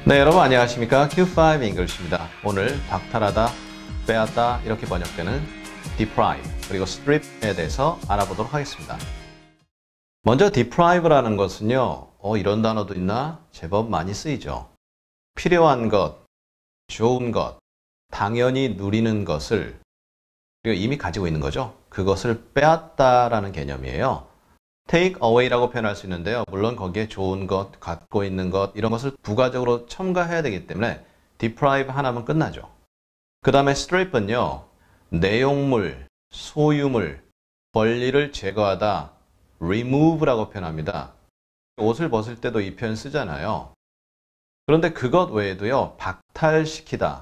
네, 여러분 안녕하십니까? Q5 English입니다. 오늘 박탈하다, 빼앗다 이렇게 번역되는 deprive 그리고 strip에 대해서 알아보도록 하겠습니다. 먼저 deprive라는 것은요, 이런 단어도 있나? 제법 많이 쓰이죠. 필요한 것, 좋은 것, 당연히 누리는 것을 그리고 이미 가지고 있는 거죠. 그것을 빼앗다라는 개념이에요. take away라고 표현할 수 있는데요. 물론 거기에 좋은 것, 갖고 있는 것 이런 것을 부가적으로 첨가해야 되기 때문에 deprive 하나면 끝나죠. 그 다음에 strip은요. 내용물, 소유물, 권리를 제거하다 remove라고 표현합니다. 옷을 벗을 때도 이 표현 쓰잖아요. 그런데 그것 외에도요. 박탈시키다,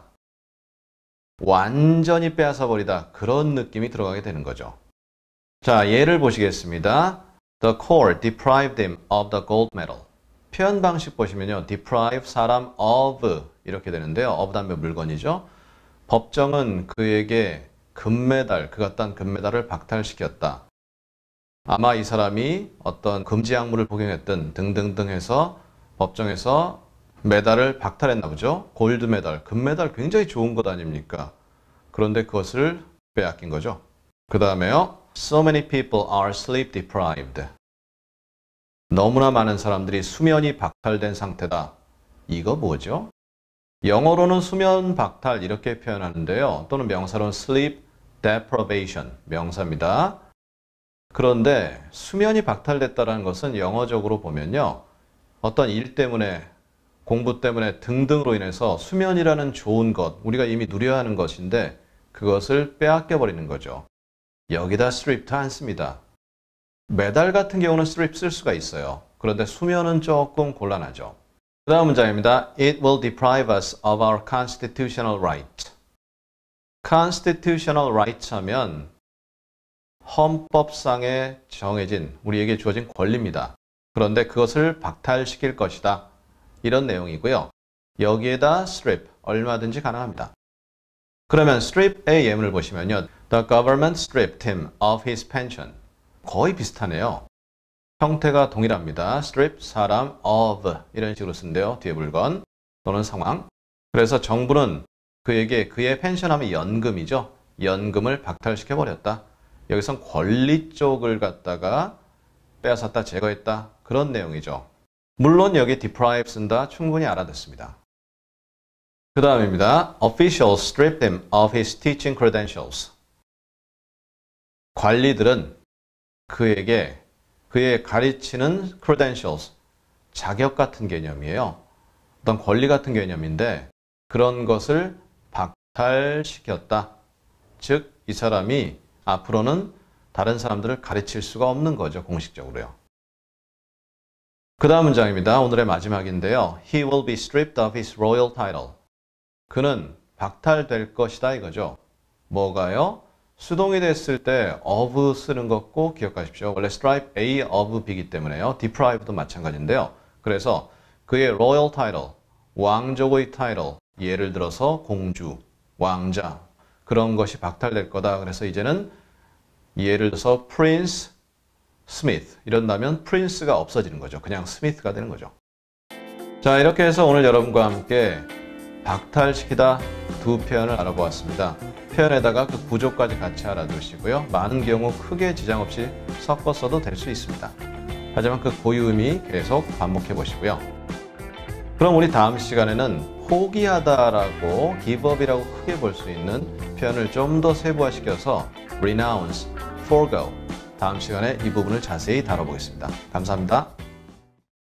완전히 빼앗아버리다 그런 느낌이 들어가게 되는 거죠. 자, 예를 보시겠습니다. The court deprived him of the gold medal. 표현 방식 보시면요. deprive 사람 of 이렇게 되는데요. of 다음에 물건이죠. 법정은 그에게 금메달, 그가 딴 금메달을 박탈시켰다. 아마 이 사람이 어떤 금지 약물을 복용했든 등등등 해서 법정에서 메달을 박탈했나 보죠. 골드 메달, 금메달 굉장히 좋은 것 아닙니까? 그런데 그것을 빼앗긴 거죠. 그 다음에요. So many people are sleep deprived. 너무나 많은 사람들이 수면이 박탈된 상태다. 이거 뭐죠? 영어로는 수면 박탈 이렇게 표현하는데요. 또는 명사로는 sleep deprivation, 명사입니다. 그런데 수면이 박탈됐다는 것은 영어적으로 보면요. 어떤 일 때문에, 공부 때문에 등등으로 인해서 수면이라는 좋은 것, 우리가 이미 누려야 하는 것인데 그것을 빼앗겨 버리는 거죠. 여기다 strip도 안 씁니다. 메달 같은 경우는 strip 쓸 수가 있어요. 그런데 수면은 조금 곤란하죠. 그 다음 문장입니다. It will deprive us of our constitutional right. constitutional rights 하면 헌법상에 정해진 우리에게 주어진 권리입니다. 그런데 그것을 박탈시킬 것이다. 이런 내용이고요. 여기에다 strip 얼마든지 가능합니다. 그러면 strip의 예문을 보시면요. The government stripped him of his pension. 거의 비슷하네요. 형태가 동일합니다. strip, 사람, of 이런 식으로 쓴대요. 뒤에 물건 또는 상황. 그래서 정부는 그에게 그의 펜션하면 연금이죠. 연금을 박탈시켜버렸다. 여기선 권리 쪽을 갖다가 빼앗았다, 제거했다. 그런 내용이죠. 물론 여기 deprive 쓴다 충분히 알아듣습니다. 그 다음입니다. Officials stripped him of his teaching credentials. 관리들은 그에게 그의 가르치는 credentials, 자격 같은 개념이에요. 어떤 권리 같은 개념인데 그런 것을 박탈시켰다. 즉, 이 사람이 앞으로는 다른 사람들을 가르칠 수가 없는 거죠. 공식적으로요. 그 다음 문장입니다. 오늘의 마지막인데요. He will be stripped of his royal title. 그는 박탈될 것이다 이거죠. 뭐가요? 수동이 됐을 때 of 쓰는 것 꼭 기억하십시오. 원래 stripe A of B이기 때문에요. deprive도 마찬가지인데요. 그래서 그의 royal title, 왕족의 title, 예를 들어서 공주, 왕자 그런 것이 박탈될 거다. 그래서 이제는 예를 들어서 Prince Smith 이런다면 Prince가 없어지는 거죠. 그냥 Smith가 되는 거죠. 자, 이렇게 해서 오늘 여러분과 함께 박탈시키다 두 표현을 알아보았습니다. 표현에다가 그 구조까지 같이 알아두시고요. 많은 경우 크게 지장 없이 섞어 써도 될 수 있습니다. 하지만 그 고유 의미 계속 반복해 보시고요. 그럼 우리 다음 시간에는 포기하다라고 give up이라고 크게 볼 수 있는 표현을 좀 더 세부화시켜서 renounce, forego 다음 시간에 이 부분을 자세히 다뤄보겠습니다. 감사합니다.